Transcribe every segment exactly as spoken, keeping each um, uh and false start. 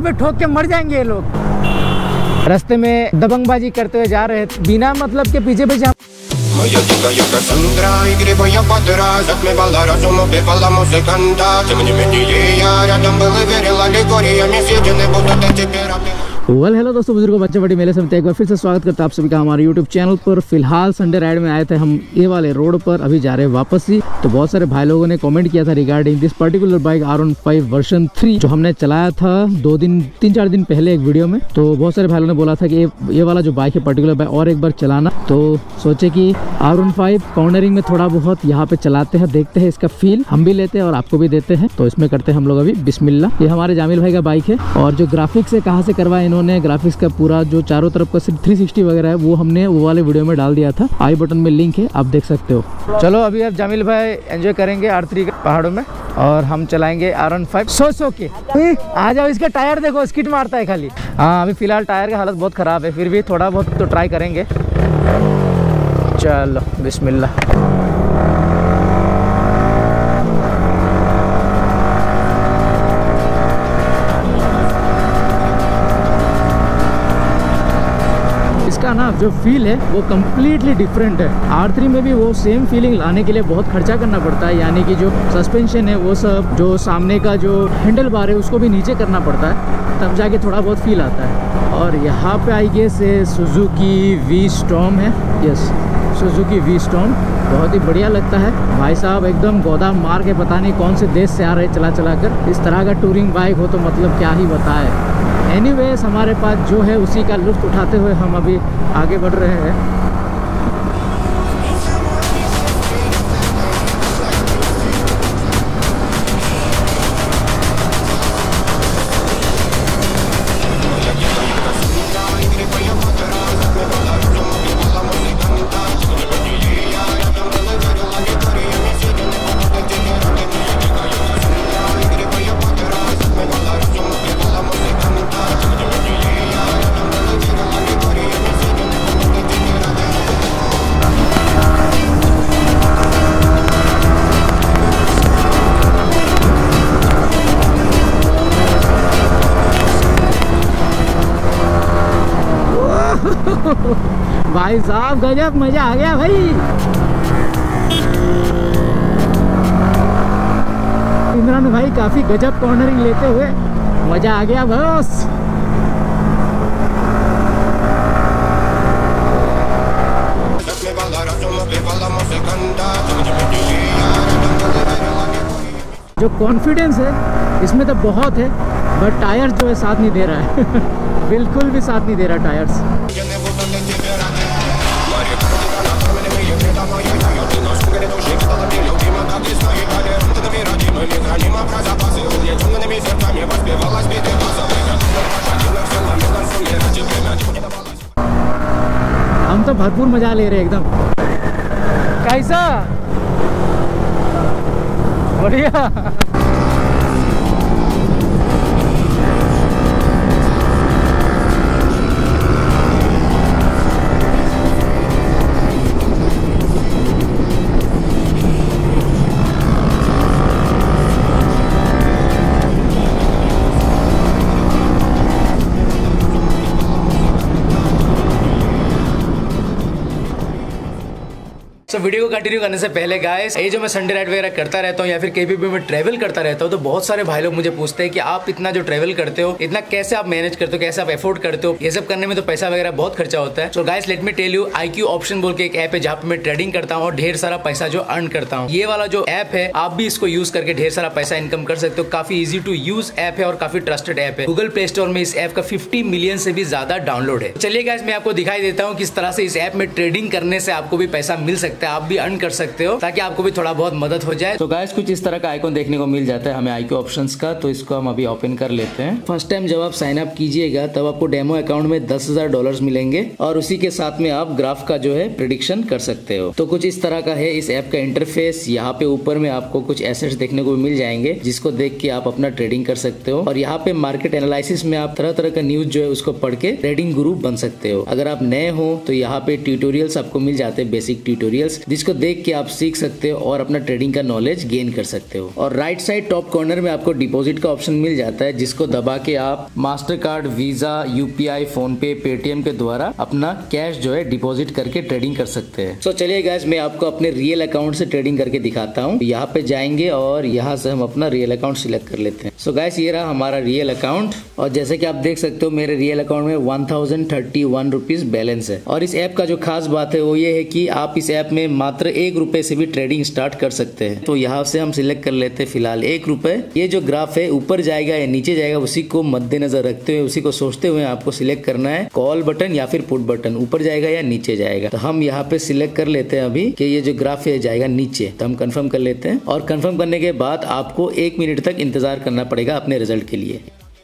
पे ठोक के मर जाएंगे ये लोग। रास्ते में दबंगबाजी करते हुए जा रहे थे, बिना मतलब के पीछे पीछे। Моя дикая Кассандра, игривая подра, затмевала разум, убивала музыканта. Тем не менее я рядом был и верил аллегориями, съедены будут эти пираты. वेल हेलो दोस्तों, बुजुर्गों, बच्चे बड़ी मेले से एक बार फिर से स्वागत करता है आप सभी का हमारे यूट्यूब चैनल पर। फिलहाल संडे राइड में आए थे हम ये वाले रोड पर, अभी जा रहे हैं वापस ही। तो बहुत सारे भाई लोगों ने कमेंट किया था regarding this particular bike R one five version three, जो हमने चलाया था दो दिन तीन चार दिन पहले एक वीडियो में। तो बहुत सारे भाई लोगों ने बोला था कि ये, ये वाला जो बाइक है पर्टिकुलर बाइक और एक बार चलाना। तो सोचे कि आर वन फाइव कॉर्नरिंग में थोड़ा बहुत यहाँ पे चलाते हैं, देखते हैं इसका फील, हम भी लेते हैं और आपको भी देते हैं। तो इसमें करते हैं हम लोग अभी बिस्मिल्लाह। ये हमारे जामिल भाई का बाइक है और जो ग्राफिक्स है कहाँ से करवाया इन्होंने, ग्राफिक्स का पूरा जो चारों तरफ का थ्री सिक्सटी वगैरह है वो हमने वो वाले वीडियो में डाल दिया था, आई बटन में लिंक है, आप देख सकते हो। चलो अभी अब जामिल भाई एंजॉय करेंगे आर थ्री के पहाड़ों में और हम चलाएंगे आर वन फाइव सो सो के। आ जाओ, इसका टायर देखो, स्किट मारता है खाली। हाँ अभी फिलहाल टायर की हालत बहुत ख़राब है, फिर भी थोड़ा बहुत तो ट्राई करेंगे। चलो बिस्मिल्लाह। इसका ना जो फील है वो कम्प्लीटली डिफरेंट है। आर थ्री में भी वो सेम फीलिंग लाने के लिए बहुत खर्चा करना पड़ता है, यानी कि जो सस्पेंशन है वो सब, जो सामने का जो हैंडल बार है उसको भी नीचे करना पड़ता है, तब जाके थोड़ा बहुत फील आता है। और यहाँ पे I guess Suzuki V Storm है, यस सुजुकी वी स्टॉर्म, बहुत ही बढ़िया लगता है। भाई साहब एकदम गोदाम मार के पता नहीं कौन से देश से आ रहे चला चला कर। इस तरह का टूरिंग बाइक हो तो मतलब क्या ही बताए। एनीवेज हमारे पास जो है उसी का लुत्फ उठाते हुए हम अभी आगे बढ़ रहे हैं। भाई साहब गजब मजा आ गया भाई। इमरान भाई काफी गजब कॉर्नरिंग लेते हुए मजा आ गया बस। जो कॉन्फिडेंस है इसमें तो बहुत है, बट टायर जो है साथ नहीं दे रहा है बिल्कुल भी साथ नहीं दे रहा टायर्स। हम तो भरपूर मजा ले रहे हैं एकदम। कैसा बढ़िया। तो वीडियो को कंटिन्यू करने से पहले गाइस, ये जो मैं संडे राइड वगैरह करता रहता हूँ या फिर कहीं भी मैं ट्रैवल करता रहता हूँ, तो बहुत सारे भाई लोग मुझे पूछते हैं कि आप इतना जो ट्रैवल करते हो इतना कैसे आप मैनेज करते हो, कैसे आप एफोर्ड करते हो, ये सब करने में तो पैसा वगैरह बहुत खर्चा होता है। So guys let me tell you, IQ option बोल के एक ऐप है जहाँ पे मैं ट्रेडिंग करता हूँ और ढेर सारा पैसा जो अर्न करता हूँ। ये वाला जो ऐप है आप भी इसको यूज करके ढेर सारा पैसा इनकम कर सकते हो। काफी इजी टू यूज ऐप है और काफी ट्रस्टेड ऐप है। गूगल प्ले स्टोर में इस ऐप का फिफ्टी मिलियन से भी ज्यादा डाउनलोड है। चलिए गाइस मैं आपको दिखाई देता हूँ किस तरह से इस ऐप में ट्रेडिंग करने से आपको भी पैसा मिल सकता है, आप भी अर्न कर सकते हो, ताकि आपको भी थोड़ा बहुत मदद हो जाए। तो गाइस कुछ इस तरह का आइकॉन देखने को मिल जाता है हमें आईक्यू ऑप्शंस का, तो इसको हम अभी ओपन कर लेते हैं। फर्स्ट टाइम जब आप साइन अप कीजिएगा तब आपको डेमो अकाउंट में दस हजार डॉलर मिलेंगे और उसी के साथ में आप ग्राफ का जो है प्रेडिक्शन कर सकते हो। तो कुछ इस तरह का है इस ऐप का इंटरफेस। यहाँ पे ऊपर में आपको कुछ एसेट्स देखने को मिल जाएंगे जिसको देख के आप अपना ट्रेडिंग कर सकते हो। और यहाँ पे मार्केट एनालिसिस में आप तरह तरह का न्यूज जो है उसको पढ़ के ट्रेडिंग गुरु बन सकते हो। अगर आप नए हो तो यहाँ पे ट्यूटोरियल्स आपको मिल जाते हैं, बेसिक ट्यूटोरियल्स ट्यूटोरियल्स जिसको देख के आप सीख सकते हो और अपना ट्रेडिंग का नॉलेज गेन कर सकते हो। और राइट साइड टॉप कॉर्नर में आपको डिपॉजिट का ऑप्शन मिल जाता है, जिसको दबा के आप Mastercard, Visa, UPI, PhonePe, Paytm के द्वारा अपना कैश जो है डिपॉजिट करके ट्रेडिंग कर सकते हैं। सो so, चलिए गाइस, मैं आपको अपने रियल अकाउंट से ट्रेडिंग करके दिखाता हूँ। यहाँ पे जाएंगे और यहाँ से हम अपना रियल अकाउंट सिलेक्ट कर लेते हैं। सो so, गाइस, ये रहा हमारा रियल अकाउंट और जैसे कि आप देख सकते हो मेरे रियल अकाउंट में one thousand thirty one rupees balance है। और इस ऐप का जो खास बात है वो ये है कि आप इस ऐप में मात्र एक रुपए से भी ट्रेडिंग स्टार्ट कर सकते हैं। तो यहाँ से हम सिलेक्ट कर लेते हैं फिलहाल एक रुपए। ये जो ग्राफ है ऊपर जाएगा या नीचे जाएगा उसी को मद्देनजर रखते हुए, उसी को सोचते हुए आपको सिलेक्ट करना है कॉल बटन या फिर पुट बटन, ऊपर जाएगा या नीचे जाएगा। तो हम यहाँ पे सिलेक्ट कर लेते हैं अभी कि ये जो ग्राफ है जाएगा नीचे, तो हम कंफर्म कर लेते हैं। और कंफर्म करने के बाद आपको एक मिनट तक इंतजार करना पड़ेगा अपने रिजल्ट के लिए।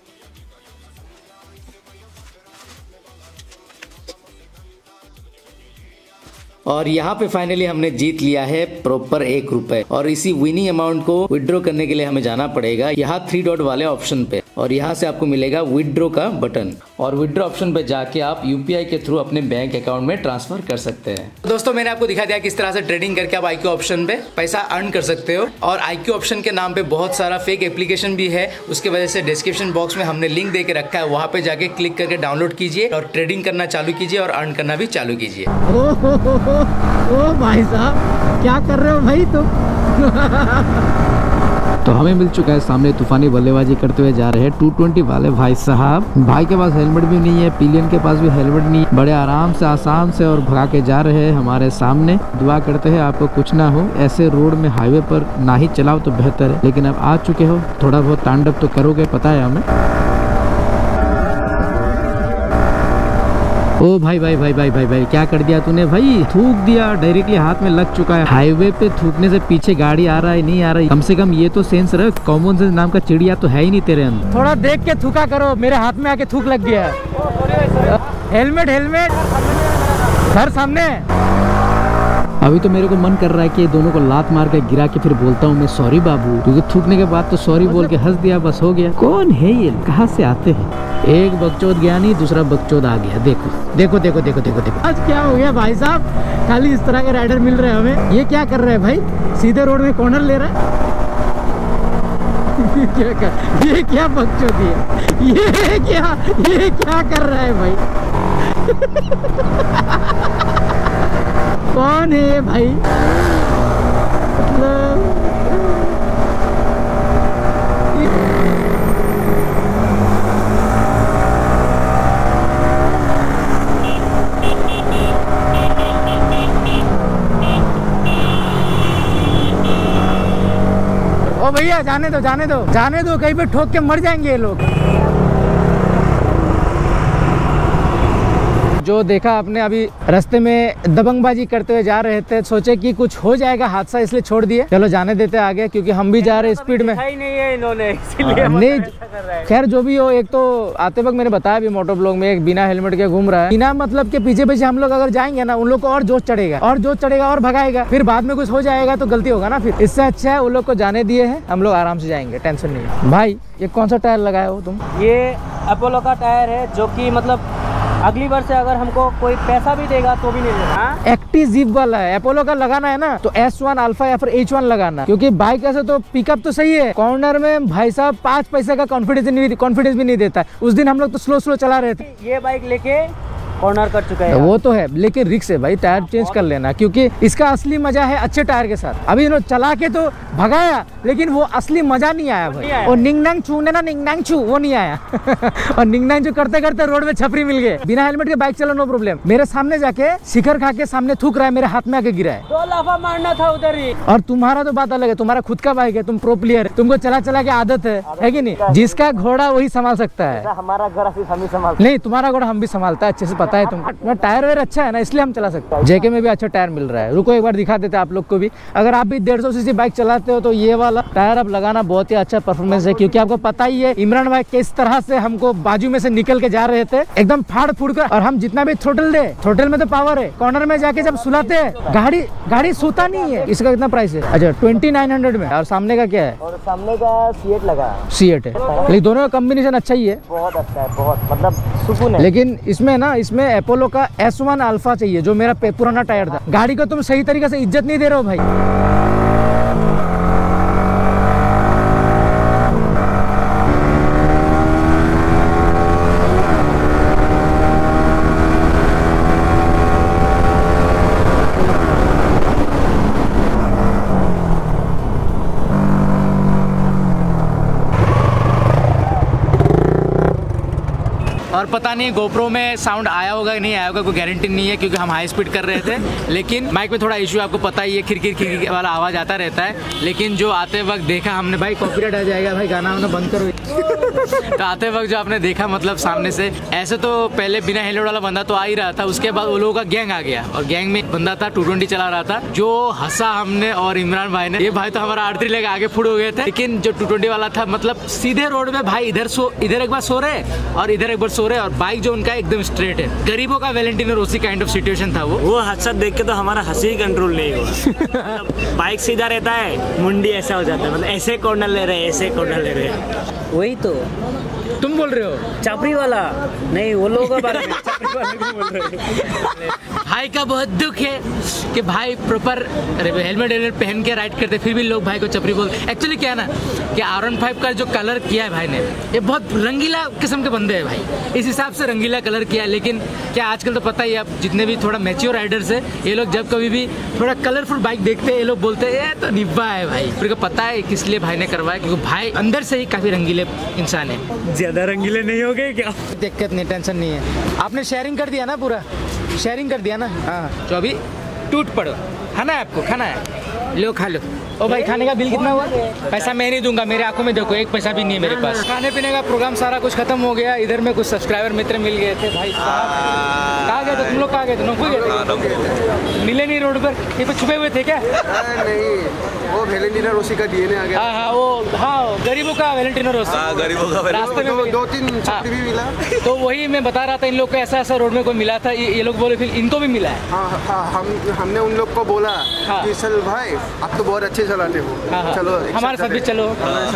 और यहाँ पे फाइनली हमने जीत लिया है प्रॉपर एक रुपए। और इसी विनिंग अमाउंट को विड्रॉ करने के लिए हमें जाना पड़ेगा यहाँ थ्री डॉट वाले ऑप्शन पे, और यहाँ से आपको मिलेगा विड्रॉ का बटन, और विड्रॉ ऑप्शन पे जाके आप यूपीआई के थ्रू अपने बैंक अकाउंट में ट्रांसफर कर सकते हैं। तो दोस्तों, मैंने आपको दिखा दिया किस तरह से ट्रेडिंग करके आप आईक्यू ऑप्शन पे पैसा अर्न कर सकते हो। और आईक्यू ऑप्शन के नाम पे बहुत सारा फेक एप्लीकेशन भी है, उसके वजह से डिस्क्रिप्शन बॉक्स में हमने लिंक दे के रखा है, वहाँ पे जाके क्लिक करके डाउनलोड कीजिए और ट्रेडिंग करना चालू कीजिए और अर्न करना भी चालू कीजिए। ओ भाई साहब, क्या कर रहे हो भाई तुम? तो हमें मिल चुका है सामने तूफानी बल्लेबाजी करते हुए जा रहे हैं टू ट्वेंटी वाले भाई साहब। भाई के पास हेलमेट भी नहीं है, पिलियन के पास भी हेलमेट नहीं, बड़े आराम से आसान से और भगा के जा रहे हैं हमारे सामने। दुआ करते हैं आपको कुछ ना हो, ऐसे रोड में हाईवे पर ना ही चलाओ तो बेहतर है, लेकिन अब आ चुके हो थोड़ा बहुत तांडव तो करोगे, पता है हमें। ओ भाई भाई भाई भाई भाई भाई क्या कर दिया तूने भाई? थूक दिया, डायरेक्टली हाथ में लग चुका है। हाईवे पे थूकने से पीछे गाड़ी आ रहा है नहीं आ रहा है, कम से कम ये तो सेंस रख, कॉमन सेंस नाम का चिड़िया तो है ही नहीं तेरे अंदर। थोड़ा देख के थूका करो, मेरे हाथ में आके थूक लग गया है। हेलमेट हेलमेट घर सामने। अभी तो मेरे को मन कर रहा है कि दोनों को लात मार के गिरा के फिर बोलता हूँ मैं सॉरी बाबू, क्योंकि थूकने के बाद तो सॉरी बोल के हंस दिया, बस हो गया। कौन है ये, कहाँ से आते हैं? एक बकचोद गया नहीं, दूसरा बकचोद आ गया। देखो देखो देखो देखो देखो देखो आज क्या हो गया भाई साहब, खाली इस तरह के राइडर मिल रहे हैं हमें। ये क्या कर रहे हैं भाई, सीधे रोड में कॉर्नर ले रहे हैं। क्या कर, ये क्या बकचोदी है, ये क्या ये क्या कर रहा है भाई? कौन है भाई? मतलब ओ भैया जाने दो जाने दो जाने दो, कहीं पे ठोक के मर जाएंगे ये लोग। जो देखा आपने अभी रास्ते में दबंगबाजी करते हुए जा रहे थे, सोचे कि कुछ हो जाएगा हादसा इसलिए छोड़ दिए। चलो जाने देते आगे, क्योंकि हम भी जा रहे हैं स्पीड में। नहीं है इन्होंने, इसीलिए नहीं। खैर जो भी हो, एक तो आते वक्त मैंने बताया भी मोटो ब्लॉग में, एक बिना हेलमेट के घूम रहा है। बिना मतलब के पीछे पीछे हम लोग अगर जाएंगे ना, उन लोग को और जोश चढ़ेगा और जोश चढ़ेगा और भगाएगा, फिर बाद में कुछ हो जाएगा तो गलती होगा ना फिर। इससे अच्छा है उन लोग को जाने दिए है, हम लोग आराम से जाएंगे, टेंशन नहीं है। भाई ये कौन सा टायर लगाए हो तुम? ये अपोलो का टायर है, जो कि मतलब अगली बार से अगर हमको कोई पैसा भी देगा तो भी नहीं देगा। एक्टिव जीप वाला है, अपोलो का लगाना है ना तो एस वन अल्फा या फिर एच वन लगाना, क्योंकि बाइक ऐसे तो पिकअप तो सही है, कॉर्नर में भाई साहब पाँच पैसे का कॉन्फिडेंस नहीं कॉन्फिडेंस भी नहीं देता। उस दिन हम लोग तो स्लो स्लो चला रहे थे। ये बाइक लेके कॉर्नर कर चुका है। वो तो है, लेकिन रिक्स है भाई, टायर चेंज कर लेना, क्योंकि इसका असली मजा है अच्छे टायर के साथ। अभी इन्होंने चला के तो भगाया, लेकिन वो असली मजा नहीं आया भाई। और निंग नांग छू ने ना निंग नांग छू वो नहीं आया। और निंग नांग छू करते करते रोड में छपरी मिल गए। बिना हेलमेट के बाइक चलो नो प्रॉब्लम। मेरे सामने जाके शिखर खा के सामने थूक रहा है, मेरे हाथ में आके गिरा है। दो लाफा मारना था उधर ही। और तुम्हारा तो बात अलग है, तुम्हारा खुद का बाइक है, तुम प्रो प्लेयर है, तुमको चला चला के आदत है, है कि नहीं? जिसका घोड़ा वही संभाल सकता है। हमारा घर हम ही संभाल नहीं, तुम्हारा घोड़ा हम भी संभालता है, अच्छे से पता है तुम। टायर वेयर अच्छा है ना, इसलिए हम चला सकते हैं। जेके में भी अच्छा टायर मिल रहा है, रुको एक बार दिखा देते हैं आप लोग को भी। अगर आप भी डेढ़ सौ सीसी बाइक चलाते हो तो ये वाला टायर अब लगाना बहुत ही अच्छा परफॉर्मेंस है, क्योंकि आपको पता ही है इमरान भाई किस तरह से हमको बाजू में से निकल के जा रहे थे, एकदम फाड़ फूड़ कर। और हम जितना भी थ्रोटल दे, थ्रोटल में तो पावर है, कॉर्नर में जाके जब सुलाते हैं गाड़ी गाड़ी सोता नहीं है। इसका कितना प्राइस है? अच्छा ट्वेंटी नाइन हंड्रेड में। और सामने का क्या है? सामने का सीएट लगा है। सीएट है, लेकिन दोनों का कॉम्बिनेशन अच्छा ही है, बहुत अच्छा है, बहुत मतलब सुकून है। लेकिन इसमें ना इसमें अपोलो का एस वन अल्फा चाहिए जो मेरा पुराना टायर था। गाड़ी को तुम सही तरीके से इज्जत नहीं दे रहे हो भाई। और पता नहीं गोप्रो में साउंड आया होगा कि नहीं आया होगा, कोई गारंटी नहीं है क्योंकि हम हाई स्पीड कर रहे थे। लेकिन माइक में थोड़ा इशू आपको पता ही है, खिरखिर खिरखिर वाला आवाज़ आता रहता है। लेकिन जो आते वक्त देखा हमने, भाई कॉपीराइट आ जाएगा भाई, गाना वाना बंद करो। तो आते वक्त जो आपने देखा मतलब सामने से, ऐसे तो पहले बिना हेलमेट वाला बंदा तो आ ही रहा था, उसके बाद वो लोगों का गैंग आ गया और गैंग में बंदा था टू ट्वेंटी चला रहा था, जो हंसा हमने और इमरान भाई ने। ये भाई तो हमारा आर थ्री लेके आगे फुट हो गए थे। लेकिन जो टू ट्वेंटी वाला था मतलब सीधे रोड में भाई, इधर सो इधर एक बार सो रहे और इधर एक बार सो रहे, और बाइक जो उनका एकदम स्ट्रेट है। गरीबों का Valentino Rossi kind of situation था वो। वो हादसा देख के तो हमारा हंसी ही कंट्रोल नहीं हुआ। बाइक सीधा रहता है, मुंडी ऐसा हो जाता है, मतलब ऐसे कॉर्नर ले रहे हैं, ऐसे कॉर्नर ले रहे हैं। वही तो तुम बोल रहे हो चापड़ी वाला नहीं, वो लोगों के बारे में चापड़ी वाला नहीं बोल रहे। भाई का बहुत दुख है कि भाई प्रॉपर हेलमेट हेलमेट पहन के राइड करते, फिर भी लोग भाई को चपरी बोलते। एक्चुअली क्या है ना कि आर वन फाइव का जो कलर किया है भाई ने, ये बहुत रंगीला किस्म के बंदे हैं भाई, इस हिसाब से रंगीला कलर किया है। लेकिन क्या आजकल तो पता ही है, अब जितने भी थोड़ा मैच्योर राइडर्स है, ये लोग जब कभी भी थोड़ा कलरफुल बाइक देखते हैं, ये लोग बोलते हैं ये तो निब्बा है भाई। फिर को पता है किस लिए भाई ने करवाया, क्योंकि भाई अंदर से ही काफी रंगीले इंसान है। ज्यादा रंगीले नहीं हो गए क्या? दिक्कत नहीं, टेंशन नहीं है। आपने शेयरिंग कर दिया ना, पूरा शेयरिंग कर दिया ना। हाँ, तो अभी टूट पड़ो, खाना है आपको, खाना है, लो खा लो। ओ भाई खाने का बिल कितना हुआ? पैसा मैं नहीं दूंगा, मेरे आंखों में देखो एक पैसा भी नहीं है मेरे पास। खाने पीने का प्रोग्राम सारा कुछ खत्म हो गया। इधर में कुछ सब्सक्राइबर मित्र मिल गए थे भाई साहब। कहाँ गए थे तुम लोग? कहाँ गए थे? नौकरी गए थे? मिले नहीं रोड पर, ये पे छुपे हुए थे क्या? नहीं, वो वैलेंटिनो रोसी का डीएनए आ गया। हाँ हाँ, वो हाँ गरीबों का वैलेंटिनो रोसी। हाँ, गरीबों का रास्ते में दो, दो तीन छपरी भी मिला। तो वही मैं बता रहा था, इन लोग को ऐसा ऐसा रोड में कोई मिला था, ये लोग बोले फिर इनको भी मिला है। हाँ हाँ, हम हमने उन लोग को बोला कि चल भाई आप तो बहुत अच्छे चलाते हो, हाँ, चलो हमारे साथ भी चलो।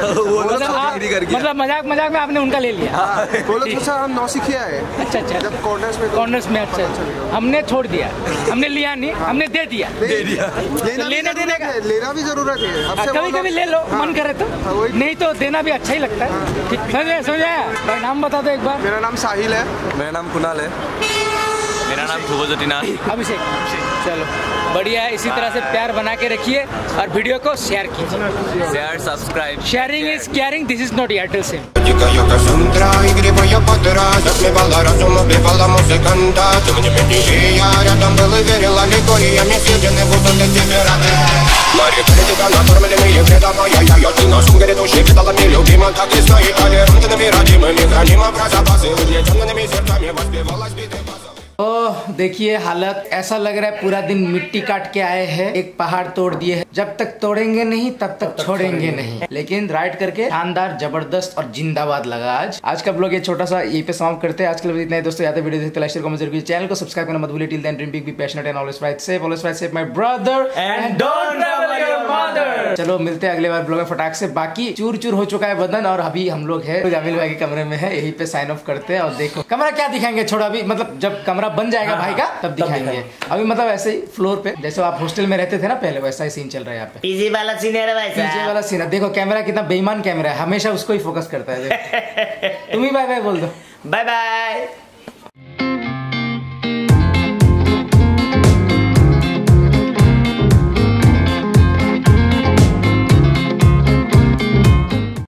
मतलब मजाक मजाक में आपने उनका ले लिया। बोलो तो सर हम नौसिखिया है। अच्छा अच्छा, जब कॉर्नर्स में कॉर्नर्स में अच्छा, हमने छोड़ दिया, हमने लिया नहीं, हमने दे दिया। दे दिया, लेने देने का लेना भी जरूरत है। कभी कभी ले लो, मन करे तो, नहीं तो देना भी अच्छा ही लगता है। समझे समझाया भाई? नाम बता दो एक बार। मेरा नाम साहिल है। मेरा नाम कुणाल है। मेरा नाम ध्रुवज्योतिना। अभिषेक। चलो बढ़िया है, इसी तरह से प्यार बना के रखिए और वीडियो को शेयर कीजिए। Share subscribe, sharing is caring, this is not Airtel SIM. Дикая Кассандра, игривая подра, затмевала разум, убивала музыканта. Ты мне я рядом был и верила легориями, съедены будут эти пираты. Мари, тебя накормленные предавая я, я ты на сумгаре души кидала мне любима, так и стоит толерантными, родимыми, хранима про запасы, угнетенными сердцами воспевалась биты база. ओह देखिए हालत, ऐसा लग रहा है पूरा दिन मिट्टी काट के आए हैं, एक पहाड़ तोड़ दिए हैं। जब तक तोड़ेंगे नहीं तब तक छोड़ेंगे नहीं। लेकिन राइड करके शानदार, जबरदस्त और जिंदाबाद लगा आज। आज का ब्लॉग ये छोटा सा यहीं पे समाप्त करते हैं। आज के लिए इतना ही दोस्तों, याद है वीडियो देखते लाइक शेयर कमेंट जरूर कीजिए, चैनल को सब्सक्राइब करना मत भूलिए। Till then dream big, be passionate and always fight safe, always fight safe my brother and don't trouble your mother. चलो मिलते हैं अगले बार ब्लॉग में फटाक से। बाकी चूर चूर हो चुका है बदन और अभी हम लोग है जामिल भाई के कमरे में है, यहीं पे साइन ऑफ करते हैं। और देखो कमरा क्या दिखाएंगे, छोड़ा अभी मतलब जब कमरा बन जाएगा भाई का तब दिखाएंगे। अभी मतलब ऐसे ही फ्लोर पे, जैसे आप हॉस्टल में रहते थे ना पहले, वैसा ही सीन चल रहा है यहाँ पे। पीछे वाला सीन है भाई, पीछे वाला सीन है। देखो कैमरा कितना बेईमान कैमरा है, हमेशा उसको ही फोकस करता है। तुम ही बाय बाय बोल दो। Bye bye.